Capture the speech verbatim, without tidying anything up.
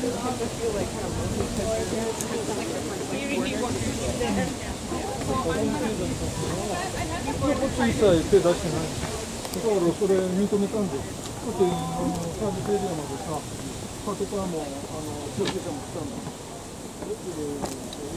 一切手出してない。だからそれ認めたんで、だってあのサービスエリアまでさ、パトカーもあの救急車も来たんだ。